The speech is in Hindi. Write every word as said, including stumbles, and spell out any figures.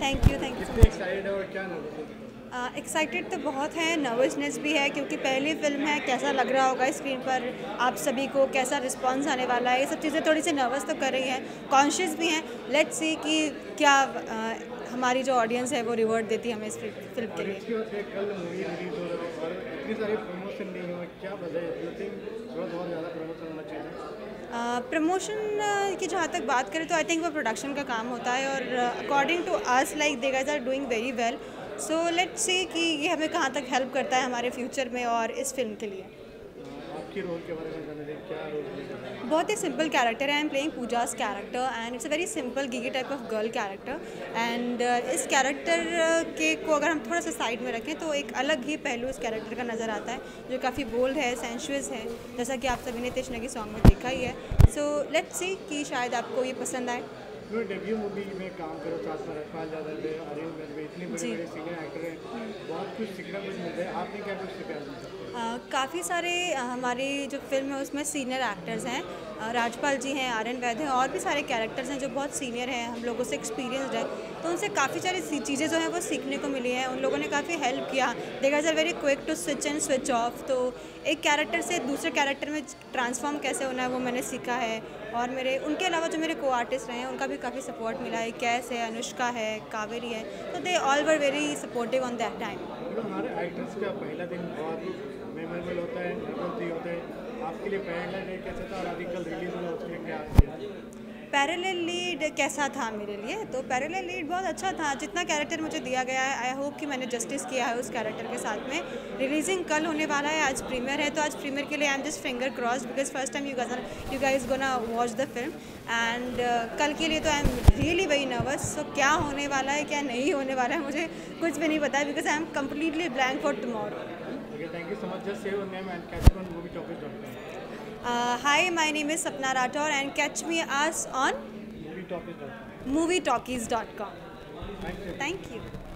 थैंक यू थैंक यू कितने एक्साइटेड है और क्या नर्वस? एक्साइटेड तो बहुत है, नर्वसनेस भी है क्योंकि पहली फिल्म है। कैसा लग रहा होगा स्क्रीन पर आप सभी को, कैसा रिस्पांस आने वाला है, ये सब चीज़ें थोड़ी सी नर्वस तो कर रही हैं, कॉन्शियस भी हैं। लेट्स सी कि क्या आ, हमारी जो ऑडियंस है वो रिवॉर्ड देती है हमें इस फिल्म के लिए। कल मूवी रिलीज हो रहा है और इतनी सारी प्रमोशन नहीं हुआ, क्या वजह है? यू थिंक थोड़ा बहुत ज़्यादा प्रमोशन होना चाहिए? प्रमोशन की जहाँ तक बात करें तो आई थिंक वो प्रोडक्शन का काम होता है और according to us like they guys are doing very well. So let's see कि ये हमें कहाँ तक हेल्प करता है हमारे फ्यूचर में और इस फिल्म के लिए। आपके रोल के बारे में जानना, क्या रोल? बहुत ही सिंपल कैरेक्टर है। I am playing Pooja's character and it's a very simple गीगी type of girl character. And इस कैरेक्टर के को अगर हम थोड़ा सा साइड में रखें तो एक अलग ही पहलू इस कैरेक्टर का नज़र आता है जो काफ़ी बोल्ड है, सेंशुअस है, जैसा कि आप सभी ने तृष्णा की सॉन्ग में देखा ही है। सो लेट्स सी कि शायद आपको ये पसंद आए। डेब्यू मूवी में काम करो, साथ में रखवाल यादव है, आर्यन वैद, इतने बड़े बड़े सीनियर एक्टर हैं, बहुत कुछ सीखना कुछ मिलता है। आपने क्या कुछ सीखा? काफ़ी सारे हमारी जो फिल्म है उसमें सीनियर एक्टर्स हैं, राजपाल जी हैं, आर्यन वैद हैं, और भी सारे कैरेक्टर्स हैं जो बहुत सीनियर हैं, हम लोगों से एक्सपीरियंसड है। तो उनसे काफ़ी सारी चीज़ें जो हैं वो सीखने को मिली हैं। उन लोगों ने काफ़ी हेल्प किया। They guys are very quick to switch and switch off. तो एक कैरेक्टर से दूसरे कैरेक्टर में ट्रांसफॉर्म कैसे होना है वो मैंने सीखा है। और मेरे उनके अलावा जो मेरे को आर्टिस्ट रहे हैं उनका भी काफ़ी सपोर्ट मिला है। कैस है, अनुष्का है, कावेरी है, तो they all were very supportive on that time. हमारे एक्टर्स का पहला दिन बहुत मेमोरेबल होता है, नर्वस होता है। आपके लिए पहला डे कैसा था और अभी कल रिलीज हुआ उसके क्या? पैरेलल लीड कैसा था मेरे लिए? तो पैरेलल लीड बहुत अच्छा था। जितना कैरेक्टर मुझे दिया गया है आई होप कि मैंने जस्टिस किया है उस कैरेक्टर के साथ में। रिलीजिंग कल होने वाला है, आज प्रीमियर है, तो आज प्रीमियर के लिए I am just finger crossed because first time you guys you guys gonna watch the film. And कल के लिए तो I am really very nervous. So क्या होने वाला है क्या नहीं होने वाला है मुझे कुछ भी नहीं पता है because I am completely blank for tomorrow. Thank you so much. Just say your name and catch on movie talkies dot com. Uh, hi, my name is Sapna Rathore and catch me us on movie talkies dot com. movie talkies dot com. Thank you. Thank you.